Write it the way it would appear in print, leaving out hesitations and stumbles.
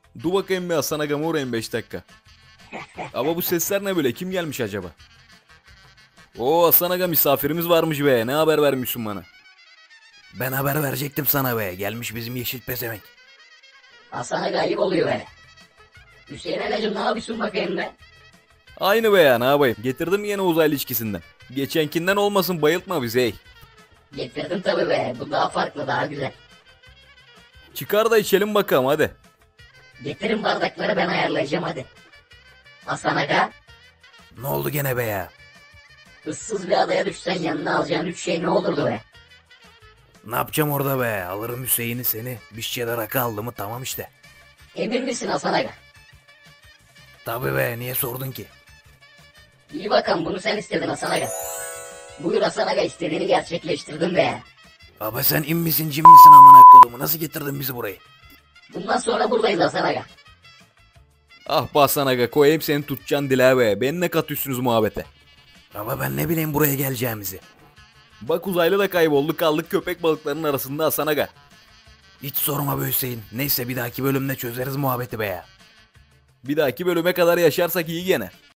Dur bakayım bir Hasan Aga'ma uğrayayım 5 dakika. Ama bu sesler ne böyle? Kim gelmiş acaba? Oo Hasan Aga, misafirimiz varmış be. Ne haber vermişsin bana? Ben haber verecektim sana be. Gelmiş bizim yeşil pezevenk. Hasan'a gayip oluyor böyle. Hüseyin Agacım ne yapıyorsun bakayım be? Aynı be ya, ne yapayım? Getirdim yine uzaylı içkisinden. Geçenkinden olmasın, bayıltma bizi hey. Getirdim tabi be. Bu daha farklı, daha güzel. Çıkar da içelim bakalım hadi. Getirin bardakları, ben ayarlayacağım hadi. Hasan Aga, Ne oldu gene be ya? ıssız bir adaya düşsen yanına alacağın 3 şey ne olurdu be? Ne yapacağım orada be? Alırım Hüseyin'i, seni. Bir şişede rakı aldı mı tamam işte. Emin misin Hasan Aga? Tabii be, niye sordun ki? İyi bakalım, bunu sen istedin Hasan Aga. Buyur Hasan Aga, istediğini gerçekleştirdin be. Abi sen in misin cin misin amına kodumu? Nasıl getirdin bizi burayı? Bundan sonra buradayız Hasan Aga. Ah be Hasan Aga, koyayım seni tutacaksın dile be. Beni ne katıyorsunuz muhabbete? Ama ben ne bileyim buraya geleceğimizi. Bak uzaylı da kayboldu, kaldık köpek balıklarının arasında Hasan Aga. Hiç sorma be Hüseyin. Neyse bir dahaki bölümde çözeriz muhabbeti be ya. Bir dahaki bölüme kadar yaşarsak iyi gene.